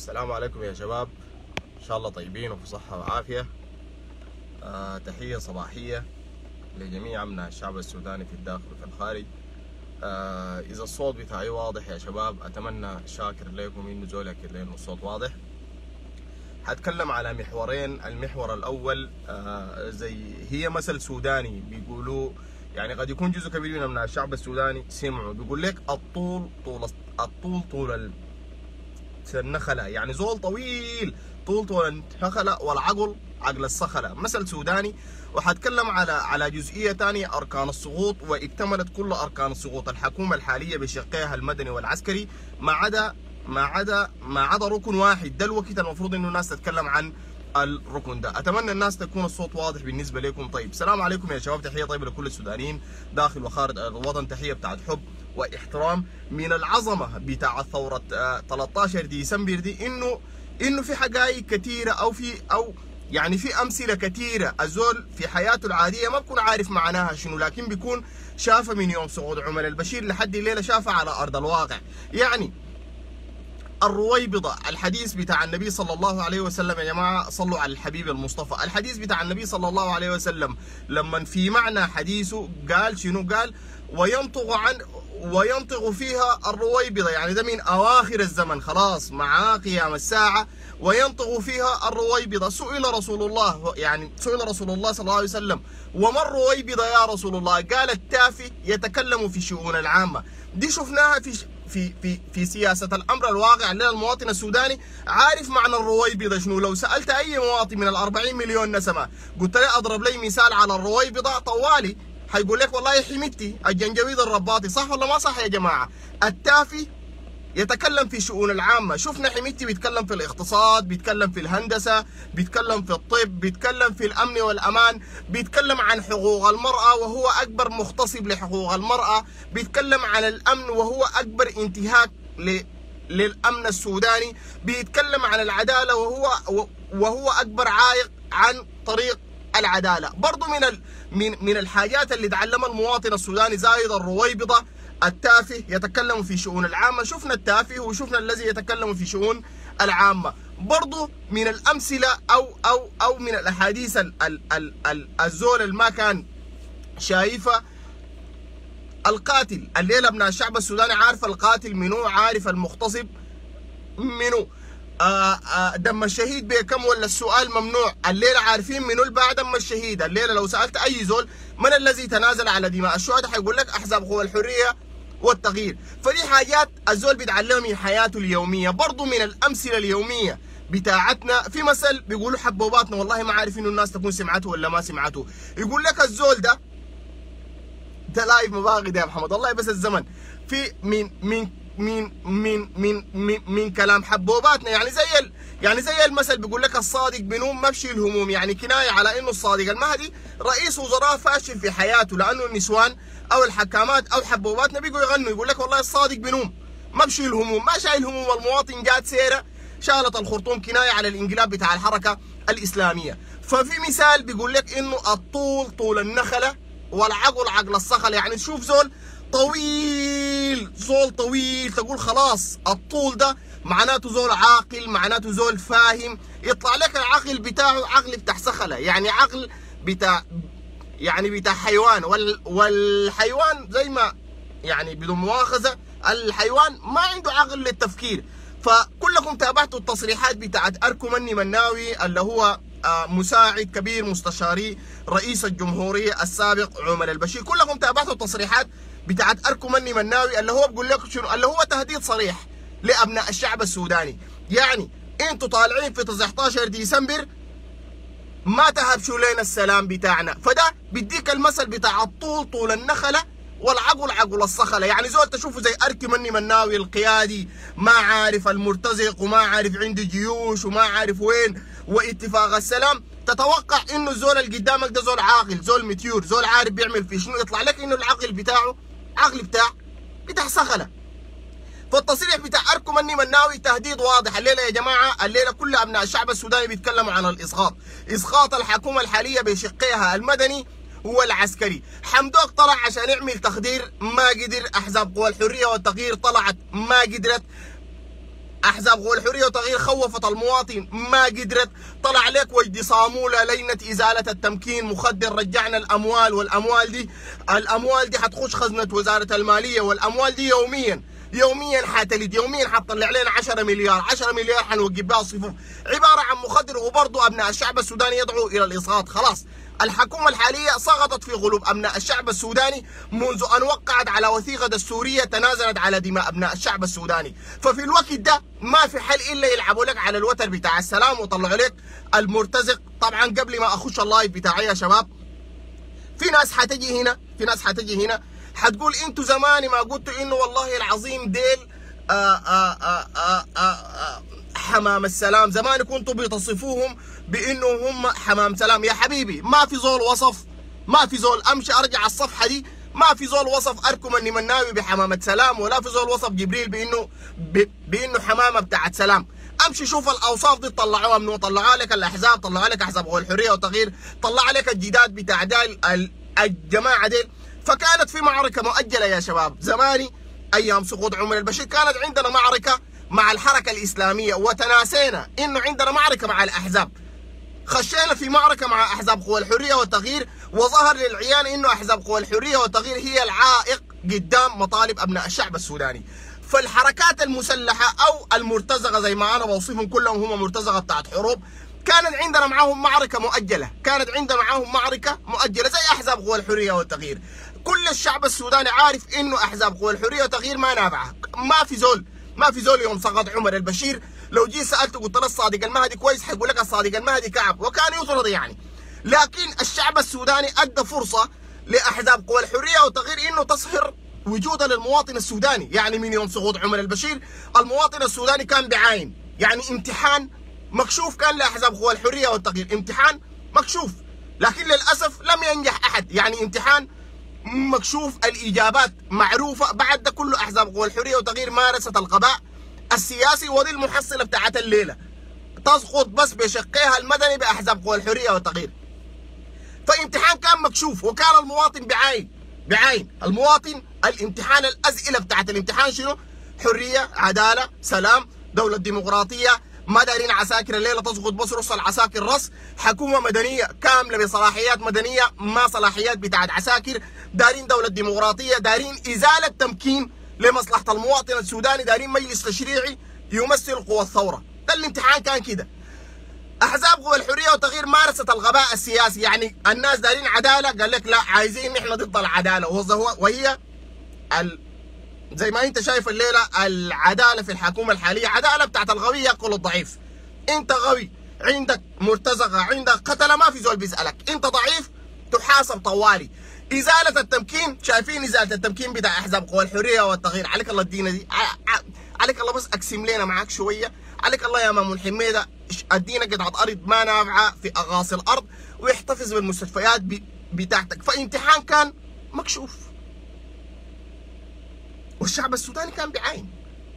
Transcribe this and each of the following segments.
السلام عليكم يا شباب، إن شاء الله طيبين وفي صحة وعافية. تحية صباحية لجميع أبناء الشعب السوداني في الداخل وفي الخارج. إذا الصوت بتاعي واضح يا شباب أتمنى شاكر لكم إنه زول يأكد لي إنه الصوت واضح. هتكلم على محورين. المحور الأول هي مثل سوداني بيقولوا، يعني قد يكون جزء كبير من أبناء الشعب السوداني سمعوا، بيقول لك الطول طول النخلة، يعني زول طويل طول النخلة والعقل عقل الصخلة، مثل سوداني. وحتكلم على جزئية ثانية، أركان السقوط، واكتملت كل أركان السقوط الحكومة الحالية بشقيها المدني والعسكري ما عدا ركن واحد. ده الوقت المفروض إنه الناس تتكلم عن الركن ده. اتمنى الناس تكون الصوت واضح بالنسبه لكم. طيب، السلام عليكم يا شباب، تحيه طيبه لكل السودانيين داخل وخارج الوطن، تحيه بتاعت حب واحترام. من العظمه بتاع ثوره 13 ديسمبر دي انه في حقائق كثيره او يعني في امثله كثيره الزول في حياته العاديه ما بكون عارف معناها شنو، لكن بيكون شافها من يوم صعود عمر البشير لحد الليله، شافها على ارض الواقع. يعني الرويبضة، الحديث بتاع النبي صلى الله عليه وسلم، يا جماعة صلوا على الحبيب المصطفى. الحديث بتاع النبي صلى الله عليه وسلم لما في معنى حديثه قال شنو؟ قال وينطق فيها الرويبضة، يعني ده من أواخر الزمن خلاص مع قيام الساعة. وينطق فيها الرويبضة. سئل رسول الله صلى الله عليه وسلم: وما الرويبضة يا رسول الله؟ قال: التافه يتكلم في الشؤون العامة. دي شفناها في سياسة الأمر الواقع للمواطن السوداني. عارف معنى الرويبضة شنو؟ لو سألت أي مواطن من 40 مليون نسمة قلت له أضرب لي مثال على الرويبضة طوالي حيقول لك والله حميدتي الجنجويد الرباطي. صح ولا ما صح يا جماعة؟ التافه يتكلم في الشؤون العامة. شفنا حميدتي بيتكلم في الاقتصاد، بيتكلم في الهندسة، بيتكلم في الطب، بيتكلم في الأمن والأمان، بيتكلم عن حقوق المرأة وهو أكبر مغتصب لحقوق المرأة، بيتكلم عن الأمن وهو أكبر انتهاك للأمن السوداني، بيتكلم عن العدالة وهو أكبر عائق عن طريق العدالة. برضو من الحاجات اللي تعلمها المواطن السوداني زايد الرويبضة. التافه يتكلم في شؤون العامة. شفنا التافه وشفنا الذي يتكلم في شؤون العامة. برضو من الأمثلة أو من الأحاديث الزول اللي ما كان شايفة، القاتل. الليلة ابن الشعب السوداني عارف القاتل منو، عارف المغتصب منو. دم الشهيد بكم ولا السؤال ممنوع؟ الليلة عارفين منو الباع دم الشهيد. الليلة لو سألت أي زول من الذي تنازل على دماء الشهداء حيقول لك أحزاب قوى الحرية والتغيير. فدي حاجات الزول بيتعلمها من حياته اليومية. برضو من الأمثلة اليومية بتاعتنا، في مثل بيقولوا حبوباتنا، والله ما عارف إنه الناس تكون سمعته ولا ما سمعته. يقول لك الزول ده لايف مباغي يا محمد، والله بس الزمن في من كلام حبوباتنا. يعني زي المثل بيقول لك الصادق بنوم ما بشيل الهموم، يعني كنايه على انه الصادق المهدي رئيس وزراء فاشل في حياته، لانه النسوان او الحكامات او حبوباتنا بيجوا يغنوا يقول لك والله الصادق بنوم ما بشيل الهموم، ما شايل هموم المواطن، جات سيره شالت الخرطوم، كنايه على الانقلاب بتاع الحركه الاسلاميه. ففي مثال بيقول لك انه الطول طول النخله والعقل عقل الصخله. يعني تشوف زول طويل تقول خلاص الطول ده معناته زول عاقل، معناته زول فاهم. يطلع لك العقل بتاعه عقل بتاع صخلة، يعني عقل بتاع حيوان. والحيوان زي ما يعني بدون مؤاخذة الحيوان ما عنده عقل للتفكير. فكلكم تابعتوا التصريحات بتاعت أركو مني مناوي اللي هو مساعد كبير مستشاري رئيس الجمهورية السابق عمر البشير. كلكم تابعتوا التصريحات بتاعت أركو مني مناوي اللي هو بقول لكم شنو، اللي هو تهديد صريح لأبناء الشعب السوداني. يعني انتوا طالعين في 19 ديسمبر ما تهبشوا لنا السلام بتاعنا. فده بيديك المثل بتاع الطول طول النخلة والعقل عقل الصخلة. يعني زول تشوفه زي أركو مني مناوي القيادي، ما عارف المرتزق وما عارف عنده جيوش وما عارف وين واتفاق السلام، تتوقع انه الزول اللي قدامك ده زول عاقل، زول متيور، زول عارف بيعمل في شنو. يطلع لك انه العقل بتاعه عقل بتاع صخلة. فالتصريح بتاع أركو مني مناوي تهديد واضح. الليلة يا جماعة، الليلة كل أبناء الشعب السوداني بيتكلموا عن إسقاط الحكومة الحالية بشقيها المدني والعسكري. حمدوك طلع عشان يعمل تخدير ما قدر، أحزاب قوى الحرية والتغيير طلعت ما قدرت، احزاب قوى الحريه وتغيير خوفت المواطن ما قدرت، طلع عليك وجدي صاموله لجنه ازاله التمكين مخدر، رجعنا الاموال، والاموال دي حتخش خزنه وزاره الماليه، والاموال دي يوميا حتلد، يوميا حتطلع لنا 10 مليار حنوقف بها الصفوف، عباره عن مخدر. وبرضه ابناء الشعب السوداني يدعو الى الاسقاط. خلاص الحكومه الحاليه سقطت في قلوب ابناء الشعب السوداني منذ ان وقعت على وثيقه دستوريه تنازلت على دماء ابناء الشعب السوداني. ففي الوقت ده ما في حل الا يلعبوا لك على الوتر بتاع السلام وطلعوا لك المرتزق. طبعا قبل ما اخش اللايف بتاعي يا شباب، في ناس حتجي هنا حتقول انتوا زمان ما قلتوا انه والله العظيم ديل حمام السلام، زمان كنتوا بتصفوهم بانه هم حمام سلام. يا حبيبي ما في زول وصف، ما في زول امشي ارجع الصفحه دي، ما في زول وصف اركم النمناوي بحمامه سلام، ولا في زول وصف جبريل بانه حمامه بتاعت سلام. امشي شوف الاوصاف دي طلعوها منو، طلعوا لك الاحزاب، طلعوا لك احزاب قوى الحريه والتغيير، طلع لك الجداد بتاع ديل الجماعه ديل. فكانت في معركه مؤجله يا شباب زماني ايام سقوط عمر البشير، كانت عندنا معركه مع الحركه الاسلاميه، وتناسينا انه عندنا معركه مع الاحزاب. خشينا في معركه مع احزاب قوى الحريه والتغيير، وظهر للعيان انه احزاب قوى الحريه والتغيير هي العائق قدام مطالب ابناء الشعب السوداني. فالحركات المسلحه او المرتزقه زي ما انا بوصفهم كلهم هم مرتزقه بتاعت حروب، كانت عندنا معاهم معركه مؤجله، زي احزاب قوى الحريه والتغيير. كل الشعب السوداني عارف انه احزاب قوى الحريه والتغيير ما نافعه. ما في زول يوم سقط عمر البشير لو جيت سالته قلت له الصادق المهدي كويس حيقول لك الصادق المهدي كعب، وكان يطرد يعني. لكن الشعب السوداني ادى فرصه لاحزاب قوى الحريه والتغيير انه تصهر وجودها للمواطن السوداني. يعني من يوم سقوط عمر البشير المواطن السوداني كان بعاين، يعني امتحان مكشوف كان لاحزاب قوى الحريه والتغيير، امتحان مكشوف، لكن للاسف لم ينجح احد. يعني امتحان مكشوف، الاجابات معروفه، بعد ده كله احزاب قوى الحريه والتغيير مارست الغباء السياسي، ودي المحصله بتاعت الليله، تسقط بس بشقها المدني باحزاب قوى الحريه والتغيير. فامتحان كان مكشوف، وكان المواطن بعين المواطن الامتحان، الاسئله بتاعت الامتحان شنو؟ حريه، عداله، سلام، دوله ديمقراطيه، ما دارين عساكر الليله تسقط بس رص العساكر رص، حكومه مدنيه كامله بصلاحيات مدنيه ما صلاحيات بتاعت عساكر، دارين دوله ديمقراطيه، دارين ازاله تمكين لمصلحه المواطن السوداني، دارين مجلس تشريعي يمثل قوى الثوره. ده الامتحان كان كده. احزاب قوى الحريه والتغيير مارست الغباء السياسي، يعني الناس دارين عداله، قال لك لا عايزين نحن ضد العداله، وهي زي ما انت شايف الليله العداله في الحكومه الحاليه عداله بتاعت الغبي ياكل الضعيف. انت غبي، عندك مرتزقه، عندك قتله، ما في زول بيسالك، انت ضعيف تحاسب طوالي. ازاله التمكين، شايفين ازاله التمكين بتاع احزاب قوى الحريه والتغيير، عليك الله الدينه دي، عليك الله بس اقسم لنا معاك شويه، عليك الله يا مامون حميده ادينا قطعه ارض ما نافعه في اغاصي الارض، واحتفظ بالمستشفيات بتاعتك. فامتحان كان مكشوف، والشعب السوداني كان بعين.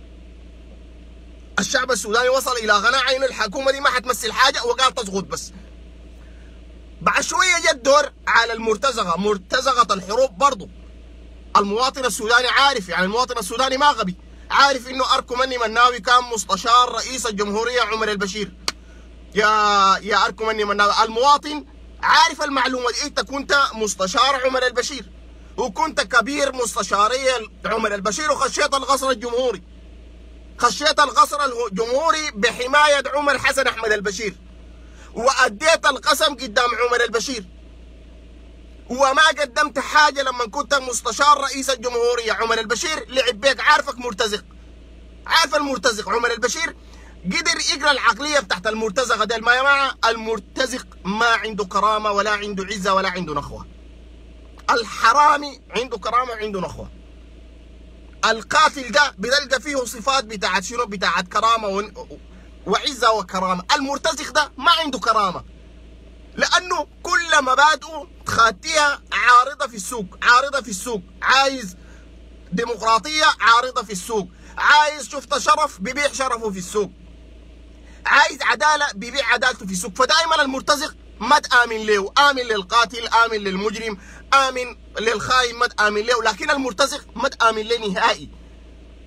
الشعب السوداني وصل الى قناعه انه الحكومه دي ما حتمثل حاجه، وقال تسقط بس. بعد شويه جاء الدور على المرتزقه، مرتزقه الحروب برضه. المواطن السوداني عارف، يعني المواطن السوداني ما غبي، عارف انه اركم النمناوي كان مستشار رئيس الجمهوريه عمر البشير. يا اركم النمناوي، المواطن عارف المعلومه دي، انت كنت مستشار عمر البشير، وكنت كبير مستشاري عمر البشير، وخشيت القصر الجمهوري، خشيت القصر الجمهوري بحمايه عمر حسن احمد البشير، واديت القسم قدام عمر البشير، وما قدمت حاجه لما كنت مستشار رئيس الجمهوريه. عمر البشير لعب بيك، عارفك مرتزق، عارف المرتزق. عمر البشير قدر يقرا العقليه بتاعت المرتزقه ديل. ما يا جماعه المرتزق ما عنده كرامه ولا عنده عزه ولا عنده نخوه. الحرامي عنده كرامه وعنده نخوه. القاتل ده بتلقى فيه صفات بتاعت شنو؟ بتاعت كرامه وعزه وكرامه. المرتزق ده ما عنده كرامه، لانه كل مبادئه تخاتيها عارضه في السوق، عارضه في السوق. عايز ديمقراطيه عارضه في السوق، عايز شفت شرف بيبيع شرفه في السوق، عايز عداله بيبيع عدالته في السوق. فدائما المرتزق ما تآمن له، آمن للقاتل، آمن للمجرم، آمن للخاين، ما تآمن له. لكن المرتزق ما تآمن له نهائي.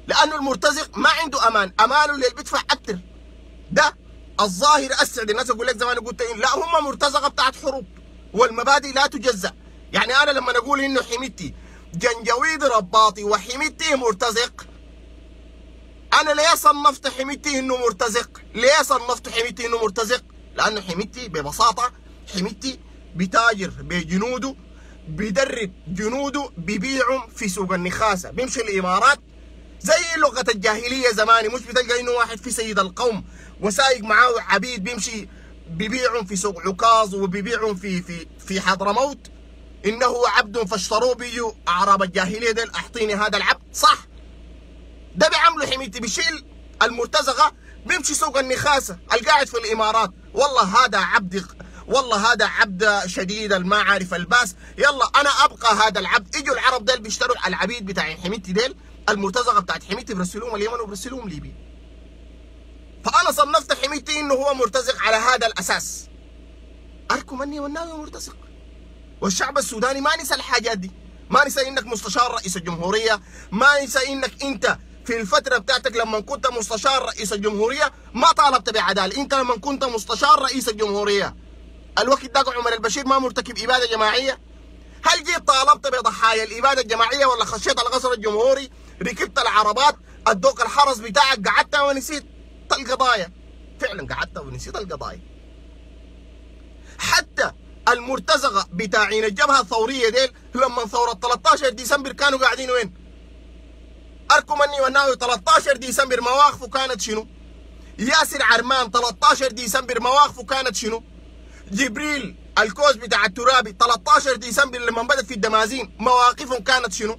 لانه المرتزق ما عنده امان، امانه اللي بيدفع اكثر. ده الظاهر اسعد الناس. اقول لك زي ما انا قلت لا، هم مرتزقه بتاعت حروب والمبادئ لا تجزأ. يعني انا لما اقول انه حميدتي جنجويد رباطي وحميدتي مرتزق، انا ليه صنفت حميدتي انه مرتزق؟ ليه صنفت حميدتي انه مرتزق؟ لانه حميدتي ببساطه، حميدتي بتاجر بجنوده، بيدرب جنوده، بيبيعهم في سوق النخاسه، بيمشي الامارات زي لغه الجاهليه زماني. مش بتلقى انه واحد في سيد القوم وسايق معاه عبيد بيمشي بيبيعهم في سوق عكاظ وبيبيعهم في حضرموت، انه عبد فاشتروه. بيجوا اعراب الجاهليه ديل اعطيني هذا العبد، صح؟ ده بيعملوا حميدتي، بيشيل المرتزقه بيمشي سوق النخاسه القاعد في الامارات. والله هذا عبد، والله هذا عبد شديد الما عارف الباس، يلا انا ابقى هذا العبد. اجوا العرب ديل بيشتروا العبيد بتاع حميدتي ديل، المرتزقه بتاعت حميدتي بيرسلوهم اليمن وبيرسلوهم ليبيا. فانا صنفت حميدتي انه هو مرتزق على هذا الاساس. اركم اني والناوي مرتزق، والشعب السوداني ما نسى الحاجات دي. ما نسى انك مستشار رئيس الجمهوريه، ما نسى انك انت في الفتره بتاعتك لما كنت مستشار رئيس الجمهوريه ما طالبت بعداله. انت لما كنت مستشار رئيس الجمهوريه الوقت ده عمر البشير ما مرتكب اباده جماعيه؟ هل جيت طالبت بضحايا الاباده الجماعيه ولا خشيت القصر الجمهوري، ركبت العربات، ادوك الحرس بتاعك، قعدت ونسيت القضايا؟ فعلا قعدت ونسيت القضايا. حتى المرتزقه بتاعين الجبهه الثوريه ديل لما ثوره 13 ديسمبر كانوا قاعدين وين؟ اركم اني والناوي 13 ديسمبر مواقفه كانت شنو؟ ياسر عرمان 13 ديسمبر مواقفه كانت شنو؟ جبريل الكوز بتاع الترابي 13 ديسمبر لما بدت في الدمازين مواقفهم كانت شنو؟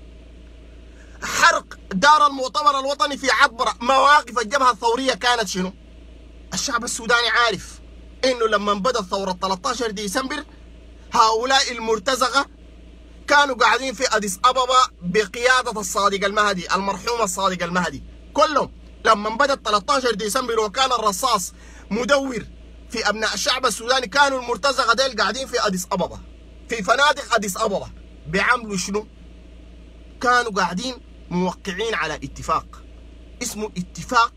حرق دار المؤتمر الوطني في عطبرة مواقف الجبهة الثورية كانت شنو؟ الشعب السوداني عارف انه لما بدت ثورة 13 ديسمبر هؤلاء المرتزقة كانوا قاعدين في اديس ابابا بقيادة الصادق المهدي، المرحوم الصادق المهدي، كلهم لما بدت 13 ديسمبر وكان الرصاص مدور في ابناء الشعب السوداني، كانوا المرتزقة ديل قاعدين في اديس ابابا في فنادق اديس ابابا بيعملوا شنو؟ كانوا قاعدين موقعين على اتفاق اسمه اتفاق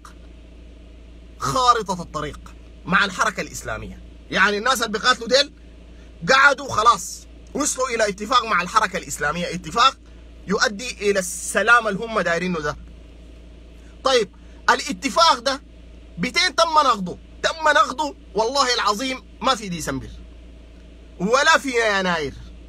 خارطة الطريق مع الحركة الإسلامية. يعني الناس اللي بيقاتلوا ديل قعدوا خلاص وصلوا إلى اتفاق مع الحركة الإسلامية، اتفاق يؤدي إلى السلام اللي هم دايرينه ده. طيب الاتفاق ده بتين تم نقضه؟ تم نقضه والله العظيم ما في ديسمبر ولا في يناير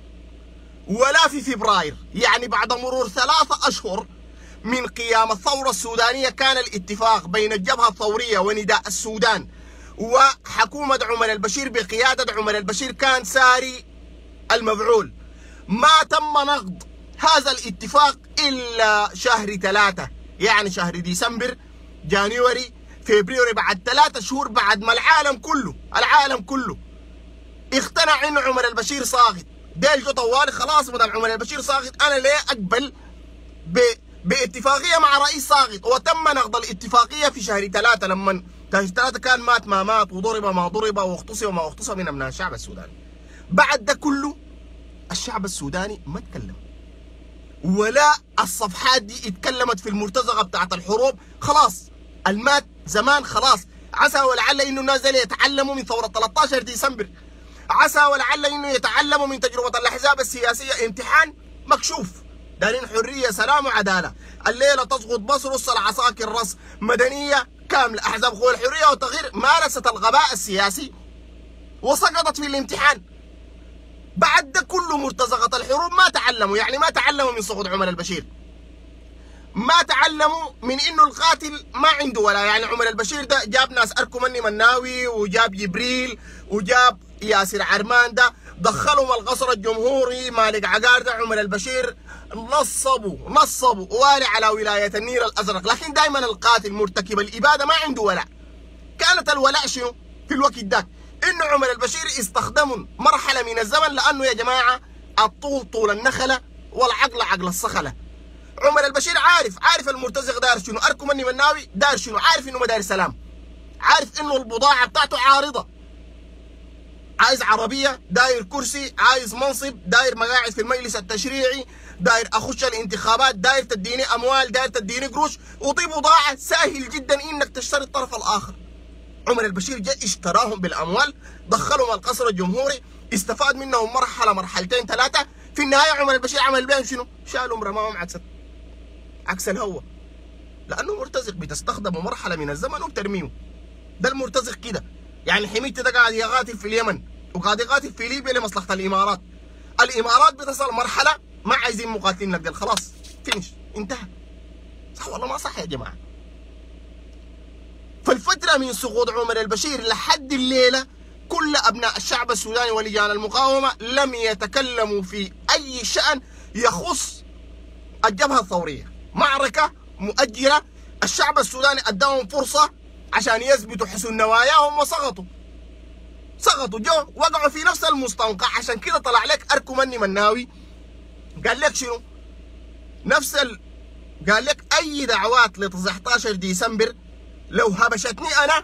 ولا في فبراير. يعني بعد مرور 3 أشهر من قيام الثورة السودانية كان الاتفاق بين الجبهة الثورية ونداء السودان وحكومة عمر البشير بقيادة عمر البشير كان ساري المفعول. ما تم نقض هذا الاتفاق إلا شهر 3، يعني شهر ديسمبر، جانيوري، فبراير، بعد 3 شهور بعد ما العالم كله اقتنع انه عمر البشير ساقط. ديل جو طوالي خلاص بدل عمر البشير ساقط انا ليه اقبل باتفاقيه مع رئيس ساقط. وتم نقض الاتفاقيه في شهر 3 لما شهر 3 كان مات ما مات وضرب ما ضرب واغتصب ما اغتصب من ابناء الشعب السوداني. بعد ده كله الشعب السوداني ما تكلم ولا الصفحات دي اتكلمت في المرتزقه بتاعت الحروب. خلاص المات زمان خلاص. عسى ولعل انه الناس دي يتعلموا من ثوره 13 ديسمبر، عسى ولعل انه يتعلموا من تجربه الاحزاب السياسيه. امتحان مكشوف، دارين حريه سلام وعداله، الليله تسقط بص رص العساكر رص، مدنيه كامله، احزاب قوى الحريه والتغيير مارست الغباء السياسي وسقطت في الامتحان. بعد ده كله مرتزقه الحروب ما تعلموا، يعني ما تعلموا من سقوط عمر البشير، ما تعلموا من انه القاتل ما عنده ولا. يعني عمر البشير ده جاب ناس اركم مني مناوي وجاب جبريل وجاب ياسر عرمان ده دخلهم القصر الجمهوري مالك عقار ده عمر البشير نصبوا والي على ولايه النيل الازرق. لكن دائما القاتل مرتكب الاباده ما عنده ولاء. كانت الولاء شنو في الوقت ده؟ انه عمر البشير استخدموا مرحله من الزمن، لانه يا جماعه الطول طول النخله والعقل عقل الصخله. عمر البشير عارف المرتزق داير شنو، اركم مني مناوي داير شنو، عارف انه ما داير سلام، عارف انه البضاعه بتاعته عارضه، عايز عربيه، داير كرسي، عايز منصب، داير مقاعد في المجلس التشريعي، داير اخش الانتخابات، داير تديني اموال، داير تديني قروش، وطيب وضاعه سهل جدا انك تشتري الطرف الاخر. عمر البشير جاء اشتراهم بالاموال، دخلهم القصر الجمهوري، استفاد منهم مرحله مرحلتين ثلاثه، في النهايه عمر البشير عمل بهم شنو؟ شالهم رماهم عكس الهوا، لانه مرتزق بتستخدمه مرحله من الزمن وبترميه. ده المرتزق كده. يعني حميدتي ده قاعد يقاتل في اليمن وقاعد يقاتل في ليبيا لمصلحه الامارات. الامارات بتصل مرحله ما عايزين مقاتلين لك، خلاص فينش انتهى. صح ولا ما صح يا جماعه؟ فالفتره من سقوط عمر البشير لحد الليله كل ابناء الشعب السوداني ولجان المقاومه لم يتكلموا في اي شان يخص الجبهه الثوريه. معركه مؤجله، الشعب السوداني اداهم فرصه عشان يثبتوا حسن نواياهم وسقطوا. جو وقعوا في نفس المستنقع. عشان كده طلع لك اركو مني مناوي قال لك شنو؟ قال لك اي دعوات ل 19 ديسمبر لو هبشتني انا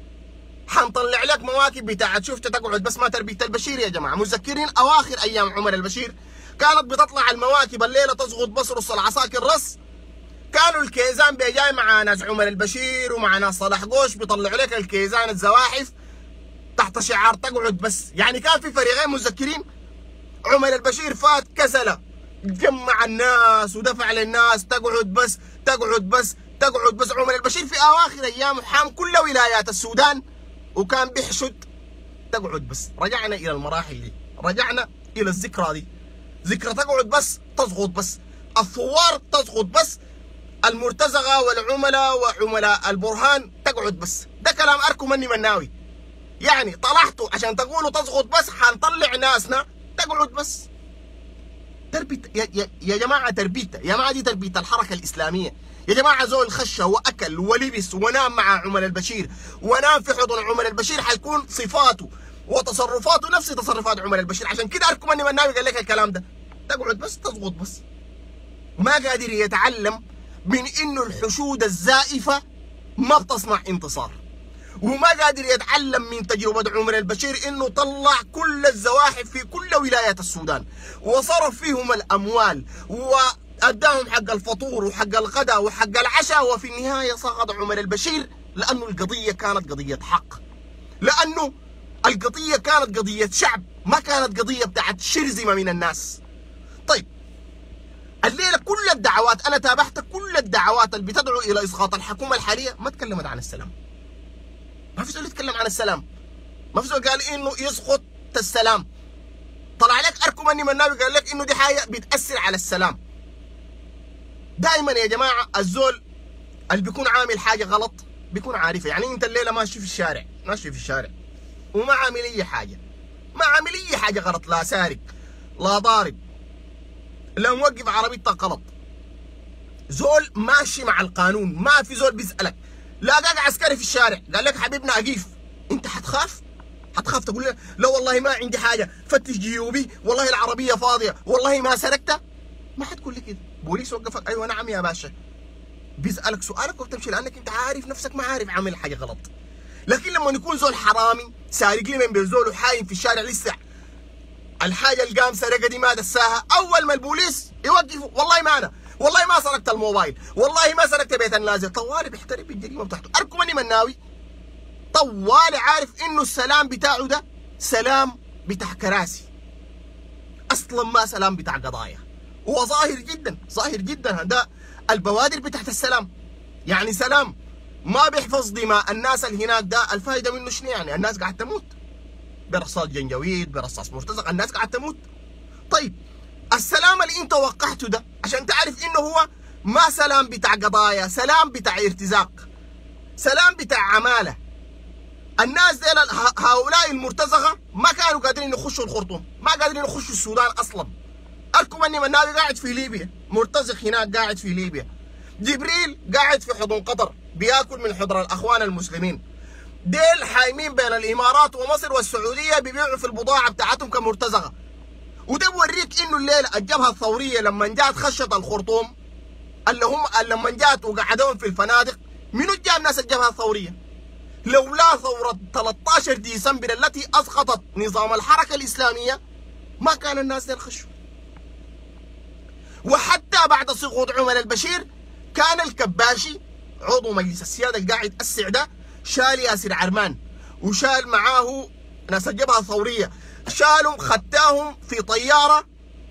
حنطلع لك مواكب بتاعت شفت تقعد بس ما تربيه البشير. يا جماعه متذكرين اواخر ايام عمر البشير كانت بتطلع المواكب الليله تسقط بس رص العساكر رص. كانوا الكيزان بيجاي مع ناس عمر البشير ومع ناس صلاح قوش بيطلعوا لك الكيزان الزواحف تحت شعار تقعد بس. يعني كان في فريقين متذكرين. عمر البشير فات كسله جمع الناس ودفع للناس تقعد بس تقعد بس تقعد بس. عمر البشير في اواخر ايامه حام كل ولايات السودان وكان بيحشد تقعد بس. رجعنا الى المراحل دي، رجعنا الى الذكرى دي، ذكرى تقعد بس تسقط بس، الثوار تسقط بس، المرتزقه والعملاء وعملاء البرهان تقعد بس. ده كلام اركو مني مناوي. يعني طلعتوا عشان تقولوا تسقط بس حنطلع ناسنا تقعد بس. تربيه يا جماعه، تربيه يا جماعه، دي تربيه الحركه الاسلاميه. يا جماعه زول خشى واكل ولبس ونام مع عمر البشير ونام في حضن عمر البشير حيكون صفاته وتصرفاته نفس تصرفات عمر البشير. عشان كده اركو مني مناوي قال لك الكلام ده. تقعد بس تسقط بس. ما قادر يتعلم من انه الحشود الزائفه ما بتصنع انتصار، وما قادر يتعلم من تجربه عمر البشير انه طلع كل الزواحف في كل ولايات السودان وصرف فيهم الاموال واداهم حق الفطور وحق الغداء وحق العشاء، وفي النهايه سقط عمر البشير لانه القضيه كانت قضيه حق، لانه القضيه كانت قضيه شعب، ما كانت قضيه بتاعت شرذمه من الناس. طيب الليله كل الدعوات انا تابعت كل الدعوات اللي بتدعو الى اسقاط الحكومه الحاليه ما تكلمت عن السلام. ما في زول يتكلم عن السلام، ما في زول قال انه يسقط السلام. طلع لك اركو مني مناوي قال لك انه دي حاجه بتاثر على السلام. دائما يا جماعه الزول اللي بيكون عامل حاجه غلط بيكون عارفها. يعني انت الليله ماشي في الشارع وما عامل اي حاجه، ما عامل اي حاجه غلط، لا سارق لا ضارب لا موقف عربيتك غلط، زول ماشي مع القانون، ما في زول بيسألك. لاقاك عسكري في الشارع قال لك حبيبنا أقيف، أنت حتخاف تقول له لا والله ما عندي حاجة، فتش جيوبي، والله العربية فاضية، والله ما سرقت. ما حتقول لي كده. بوليس وقفك أيوه نعم يا باشا، بيسألك سؤالك وبتمشي لأنك أنت عارف نفسك ما عارف عامل حاجة غلط. لكن لما يكون زول حرامي سارق لي من بيزول وحايم في الشارع لسه الحاجة اللي قام سرقها دي ما دساها، أول ما البوليس يوقفوا والله ما أنا، والله ما سرقت الموبايل، والله ما سرقت بيت النازل، طوالي بيحترم بالجريمة بتاعته. أركو مني مناوي طوالي عارف إنه السلام بتاعه ده سلام بتاع كراسي، أصلا ما سلام بتاع قضايا. هو ظاهر جدا ده البوادر بتاعت السلام. يعني سلام ما بيحفظ دماء الناس اللي هناك، ده الفايدة منه شنو؟ يعني الناس قاعد تموت برصاص جنجويد، برصاص مرتزق، الناس قاعد تموت. طيب السلام اللي انت وقعته ده عشان تعرف انه هو ما سلام بتاع قضايا، سلام بتاع ارتزاق، سلام بتاع عماله. الناس ديل هؤلاء المرتزقه ما كانوا قادرين يخشوا الخرطوم، ما قادرين يخشوا السودان اصلا. اركو مني مناوي قاعد في ليبيا، مرتزق هناك قاعد في ليبيا، جبريل قاعد في حضن قطر بياكل من حضر الاخوان المسلمين. ديل حايمين بين الامارات ومصر والسعوديه بيبيعوا في البضاعه بتاعتهم كمرتزقه. وده بوريك انه الليله الجبهه الثوريه لما جات خشت الخرطوم اللي هم لما جات وقعدوهم في الفنادق، منو جاب ناس الجبهه الثوريه؟ لولا ثورة 13 ديسمبر التي أسقطت نظام الحركة الإسلامية ما كان الناس يخشوا. وحتى بعد سقوط عمر البشير كان الكباشي عضو مجلس السيادة القاعد السعدة شال ياسر عرمان وشال معاه ناس الجبهة الثورية، شالهم خداهم في طيارة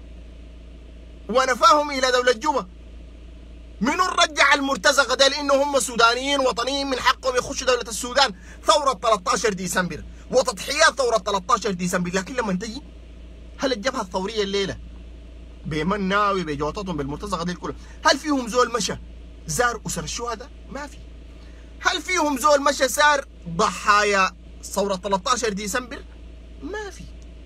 ونفاهم إلى دولة جوبا. منو رجع المرتزقة ده لأنه هم سودانيين وطنيين من حقهم يخشوا دولة السودان؟ ثورة 13 ديسمبر وتضحيات ثورة 13 ديسمبر. لكن لما تجي هل الجبهة الثورية الليلة بمناوي بجوطتهم بالمرتزقة دي كلهم هل فيهم زول مشى زار أسر الشهداء؟ ما في. هل فيهم زول مشى سار ضحايا ثورة 13 ديسمبر؟ ما في.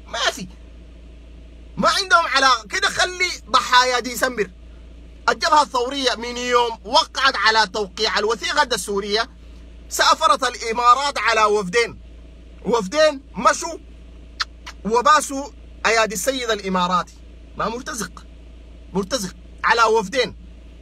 ما عندهم علاقة كده. خلي ضحايا ديسمبر. الجبهة الثورية من يوم وقعت على توقيع الوثيقة الدستورية سافرت الإمارات على وفدين مشوا وباسوا أيادي السيد الإماراتي ما مرتزق على وفدين.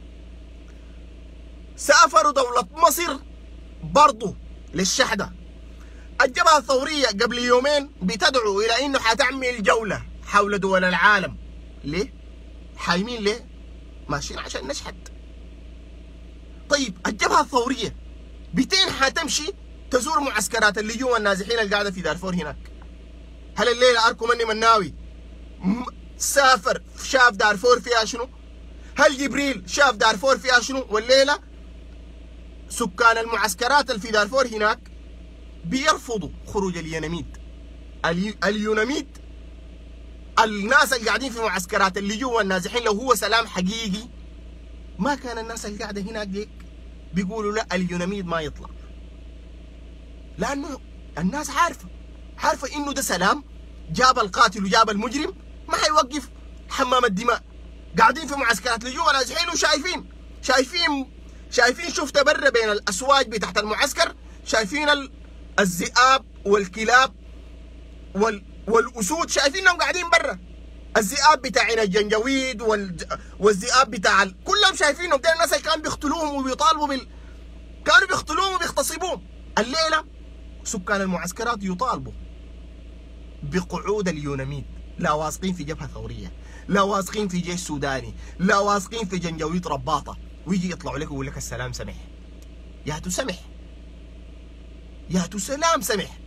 سافروا دولة مصر برضو للشحدة. الجبهة الثورية قبل يومين بتدعو إلى إنه حتعمل جولة حول دول العالم. ليه؟ حايمين ليه؟ ماشيين عشان نشحت. طيب الجبهة الثورية بتين حتمشي تزور معسكرات اللجوء والنازحين اللي قاعدة في دارفور هناك. هل الليلة أركو مني مناوي سافر شاف دارفور فيها شنو؟ هل جبريل شاف دارفور فيها شنو؟ والليلة سكان المعسكرات اللي في دارفور هناك بيرفضوا خروج اليوناميد. اليوناميد الناس اللي قاعدين في معسكرات اللجوء والنازحين لو هو سلام حقيقي ما كان الناس اللي قاعدة هناك ديك بيقولوا لا اليوناميد ما يطلع، لأنه الناس عارفة إنه ده سلام جاب القاتل وجاب المجرم ما حيوقف حمام الدماء. قاعدين في معسكرات لجوء ونازحين وشايفين شفت برا بين الأسواج بتاعت المعسكر شايفين الذئاب والكلاب والأسود شايفينهم قاعدين برا. الذئاب بتاعين الجنجويد والذئاب بتاع كلهم شايفينهم. ده الناس اللي كانوا بيقتلوهم وبيطالبوا كانوا بيقتلوهم وبيغتصبوهم. الليلة سكان المعسكرات يطالبوا بقعود اليوناميد. لا واثقين في جبهة ثورية، لا واثقين في جيش سوداني، لا واثقين في جنجويد رباطة، ويجي يطلعوا لك ويقول لك السلام سمح. يا سلام سمح.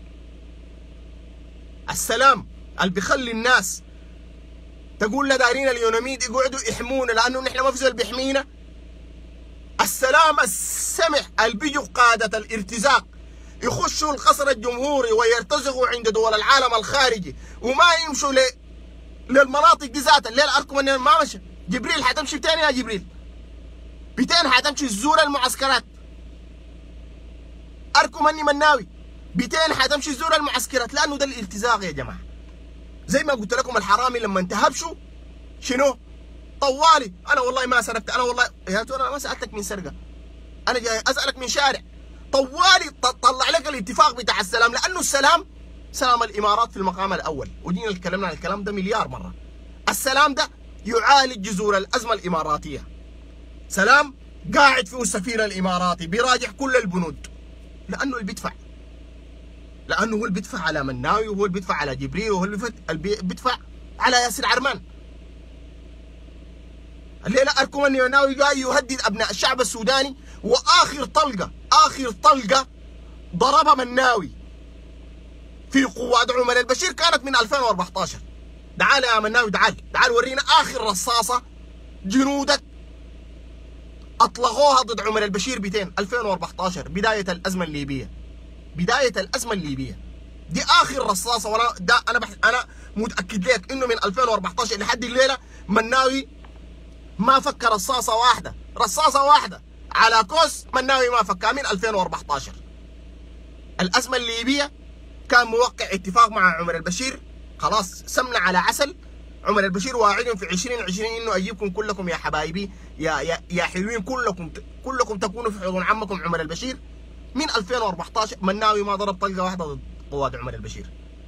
السلام اللي بيخلي الناس تقول لا دارين اليوناميد يقعدوا يحمونا لانه نحن ما في زول بيحمينا. السلام السمح اللي بيجوا قادة الارتزاق يخشوا القصر الجمهوري ويرتزقوا عند دول العالم الخارجي وما يمشوا للمناطق دي ذاتها. الليل اركم انه ما مشى. جبريل حتمشي بتاني يا جبريل بتين حتمشي تزور المعسكرات. اركم اني مناوي بتين حتمشي تزور المعسكرات لانه ده الارتزاق يا جماعه. زي ما قلت لكم الحرامي لما انتهبشوا شنو؟ طوالي انا والله ما سرقت، انا والله يا ترى انا ما سالتك من سرقه، انا جاي اسالك من شارع. طوالي طلع لك الاتفاق بتاع السلام لانه السلام سلام الامارات في المقام الاول، ودينا اتكلمنا عن الكلام ده مليار مره. السلام ده يعالج جذور الازمه الاماراتيه. سلام قاعد فيه السفير الاماراتي بيراجع كل البنود لانه اللي بيدفع، لانه هو اللي بيدفع على مناوي وهو اللي بيدفع على جبريل وهو اللي بيدفع على ياسر عرمان. الليله اركم اني مناوي جاي يهدد ابناء الشعب السوداني، واخر طلقه ضربها مناوي في قوات عمر البشير كانت من 2014. تعال يا مناوي تعال ورينا اخر رصاصه جنودك اطلقوها ضد عمر البشير 2014 بدايه الازمه الليبيه. دي اخر رصاصه. وانا ده انا متاكد لك انه من 2014 لحد الليله مناوي ما فك رصاصه واحده على كوس. مناوي ما فكها من 2014. الازمه الليبيه كان موقع اتفاق مع عمر البشير، خلاص سمنه على عسل. عمر البشير واعدهم في 2020 انه اجيبكم كلكم يا حبايبي يا حلوين كلكم تكونوا في حضن عمكم عمر البشير. من 2014 مناوي ما ضرب طلقه واحده ضد قوات عمر البشير.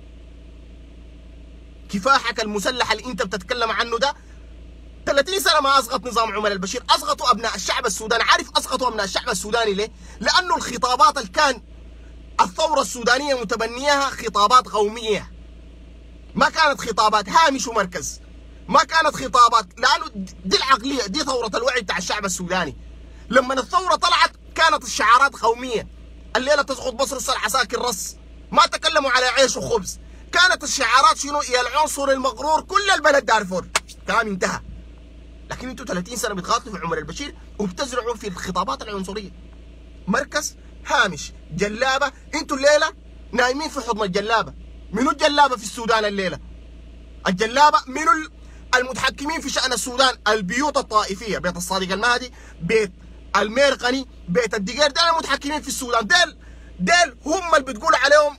كفاحك المسلح اللي انت بتتكلم عنه ده 30 سنه ما اسقط نظام عمر البشير، اسقطوا ابناء الشعب السوداني. عارف اسقطوا ابناء الشعب السوداني ليه؟ لانه الخطابات اللي كان الثورة السودانية متبنيها خطابات قومية، ما كانت خطابات هامش ومركز، ما كانت خطابات، لأنه دي العقلية، دي ثورة الوعي بتاع الشعب السوداني. لما الثورة طلعت كانت الشعارات قومية، الليلة تسقط بصر العساكر رص، ما تكلموا على عيش وخبز، كانت الشعارات شنو؟ يا العنصر المغرور كل البلد دارفور، كلام انتهى. لكن انتوا 30 سنة بتقاتلوا في عمر البشير وبتزرعوا في الخطابات العنصرية، مركز، هامش، جلابة. انتوا الليلة نايمين في حضن الجلابة. منو الجلابة في السودان الليلة؟ الجلابة منو المتحكمين في شأن السودان؟ البيوت الطائفية، بيت الصادق المهدي، بيت الميرقني، بيت الدقير، ديل المتحكمين في السودان. ديل هم اللي بتقول عليهم،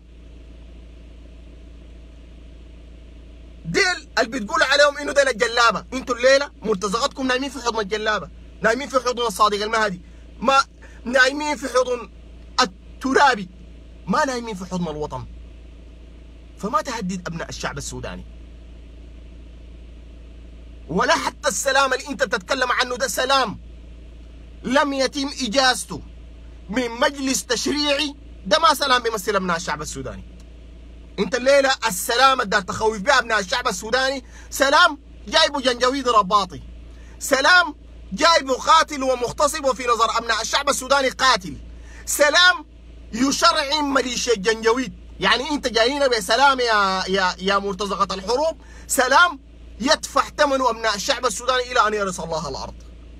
ديل اللي بتقول عليهم انه ديل الجلابة. انتوا الليلة مرتزقتكم نايمين في حضن الجلابة، نايمين في حضن الصادق المهدي، ما نايمين في حضن الترابي، ما نايمين في حضن الوطن. فما تهدد ابناء الشعب السوداني، ولا حتى السلام اللي انت بتتكلم عنه ده سلام لم يتم اجازته من مجلس تشريعي، ده ما سلام بيمثل ابناء الشعب السوداني. انت الليله السلام اللي دار تخوف بها ابناء الشعب السوداني سلام جايبه جنجويد رباطي، سلام جايبه قاتل ومغتصب وفي نظر ابناء الشعب السوداني قاتل، سلام يشرعن ميليشيا جنجويد. يعني انت جايين بسلام يا مرتزقة الحروب، سلام يدفع ثمنه ابناء الشعب السوداني الى ان يرث الله الارض.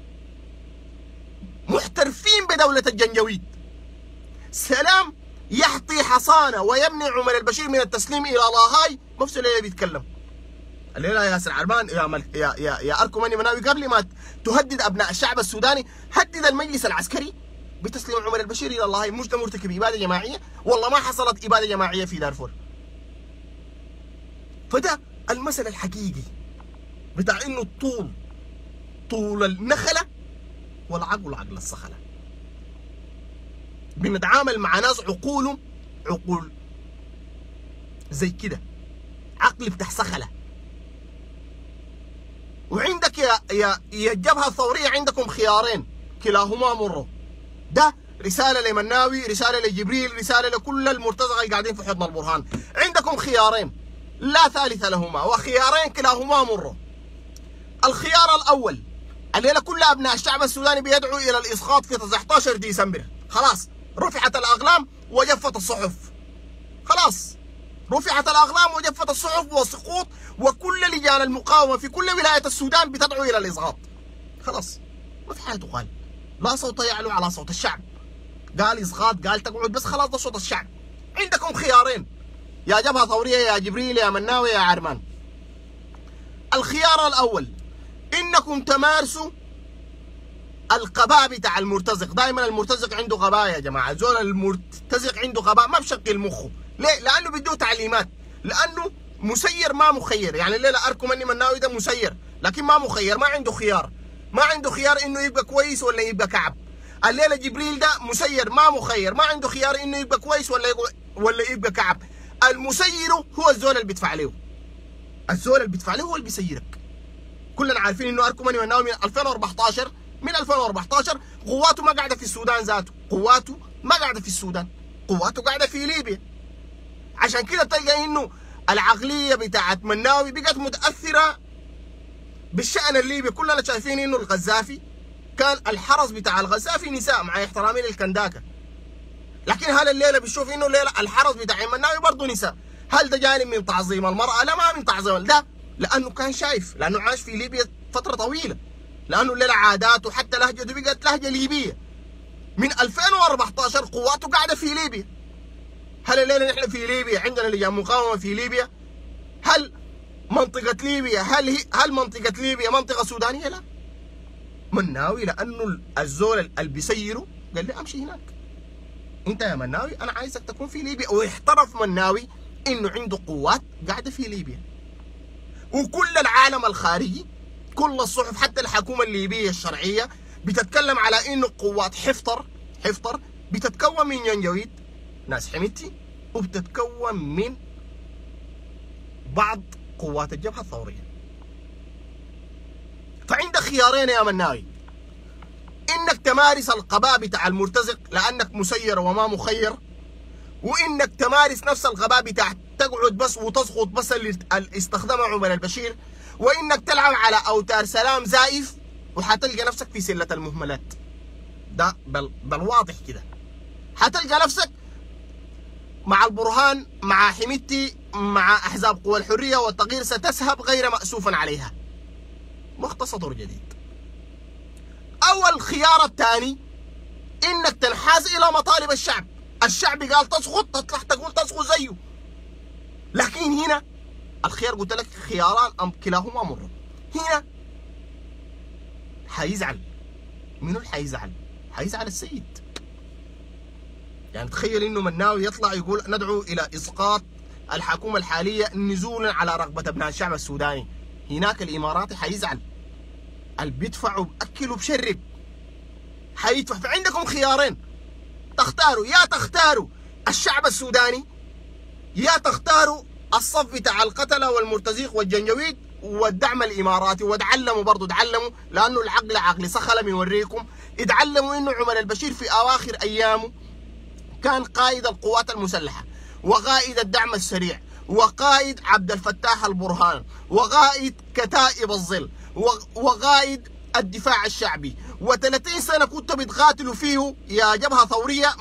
محترفين بدولة الجنجويد، سلام يحطي حصانه ويمنع عمر البشير من التسليم الى لاهاي. نفس الليله بيتكلم الليله يا ياسر عرمان يا اركمني مناوي، قبل ما تهدد ابناء الشعب السوداني هدد المجلس العسكري بتسليم عمر البشير الى الله. مش ده مرتكب اباده جماعيه؟ والله ما حصلت اباده جماعيه في دارفور. فده المثل الحقيقي بتاع انه طول النخله والعقل عقل الصخله. بنتعامل مع ناس عقول زي كده، عقل بتاع صخله. وعندك يا الجبهه الثوريه عندكم خيارين كلاهما مره. ده رساله لمناوي، رساله لجبريل، رساله لكل المرتزقه اللي قاعدين في حضن البرهان. عندكم خيارين لا ثالث لهما، وخيارين كلاهما مره. الخيار الاول، الليله كل ابناء الشعب السوداني بيدعوا الى الاسقاط في 19 ديسمبر. خلاص رفعت الاقلام وجفت الصحف، خلاص رفعت الاقلام وجفت الصحف والسقوط، وكل لجان المقاومه في كل ولايه السودان بتدعو الى الاسقاط. خلاص ما في حاجه تقال، لا صوت يعلو على صوت الشعب. قال اسقاط، قال تقعد، بس خلاص ده صوت الشعب. عندكم خيارين يا جبهه ثوريه، يا جبريل، يا مناوي، يا عرمان. الخيار الاول انكم تمارسوا القباء بتاع المرتزق. دائما المرتزق عنده غباء يا جماعه، زول المرتزق عنده غباء ما بشغل مخه. ليه؟ لانه بده تعليمات، لانه مسير ما مخير. يعني الليله اركم اني مناوي ده مسير لكن ما مخير، ما عنده خيار، ما عنده خيار انه يبقى كويس ولا يبقى كعب. الليله جبريل ده مسير ما مخير، ما عنده خيار انه يبقى كويس ولا يبقى كعب. المسير هو الزول اللي بيدفع له، الزول اللي بيدفع له هو اللي بيسيرك. كلنا عارفين انه اركم اني مناوي من 2014 قواته ما قاعده في السودان ذاته، قواته ما قاعده في السودان، قواته قاعده في ليبيا. عشان كده تلقى انه العقليه بتاعت مناوي بقت متاثره بالشان الليبي. كلنا شايفين انه الغزافي كان الحرس بتاع الغزافي نساء، مع احترامي للكنداكه، لكن هل الليله بنشوف انه الليله الحرس بتاع مناوي برضه نساء؟ هل ده جانب من تعظيم المراه؟ لا، ما من تعظيم ده، لانه كان شايف، لانه عاش في ليبيا فتره طويله، لانه الليله عاداته حتى لهجته بقت لهجه ليبيه. من 2014 قواته قاعده في ليبيا. هل الليله نحن في ليبيا عندنا لجان مقاومه في ليبيا؟ هل منطقه ليبيا هل منطقه ليبيا منطقه سودانيه؟ لا. مناوي لانه الزول اللي بيسيره قال لي امشي هناك. انت يا مناوي انا عايزك تكون في ليبيا، واحترف مناوي انه عنده قوات قاعده في ليبيا. وكل العالم الخارجي، كل الصحف، حتى الحكومه الليبيه الشرعيه بتتكلم على انه قوات حفتر بتتكون من جنجويد، ناس حميتي، وبتتكون من بعض قوات الجبهه الثوريه. فعندك خيارين يا مناوي، انك تمارس القباء بتاع المرتزق لانك مسير وما مخير، وانك تمارس نفس الغباء بتاع تقعد بس وتسقط بس اللي استخدمه عمر البشير، وانك تلعب على اوتار سلام زائف، وحتلقى نفسك في سله المهملات. ده بل واضح كده، حتلقى نفسك مع البرهان، مع حميدتي، مع احزاب قوى الحريه والتغيير، ستذهب غير مأسوفا عليها. مختصر جديد. اول خيار الثاني انك تنحاز الى مطالب الشعب. الشعب قال تسقط، تطلع تقول تسقط زيه. لكن هنا الخيار قلت لك خياران أم كلاهما مر. هنا حيزعل. منو اللي حيزعل؟ حيزعل السيد. يعني تخيل انه مناوي يطلع يقول ندعو الى اسقاط الحكومه الحاليه نزولا على رغبه ابناء الشعب السوداني. هناك الاماراتي حيزعل. اللي بيدفع باكل وبشرب حيدفع. فعندكم خيارين تختاروا، يا تختاروا الشعب السوداني، يا تختاروا الصف بتاع القتله والمرتزيق والجنجويد والدعم الاماراتي. وتعلموا برضه، تعلموا لانه العقل عقل صخله بنوريكم. اتعلموا انه عمر البشير في اواخر ايامه كان قائد القوات المسلحه، وقائد الدعم السريع، وقائد عبد الفتاح البرهان، وقائد كتائب الظل، وقائد الدفاع الشعبي. و30 سنه كنتوا بتقاتلوا فيه يا جبهه ثوريه،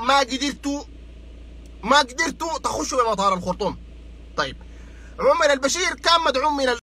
ما قدرتوا تخشوا بمطار الخرطوم. طيب عمر البشير كان مدعوم من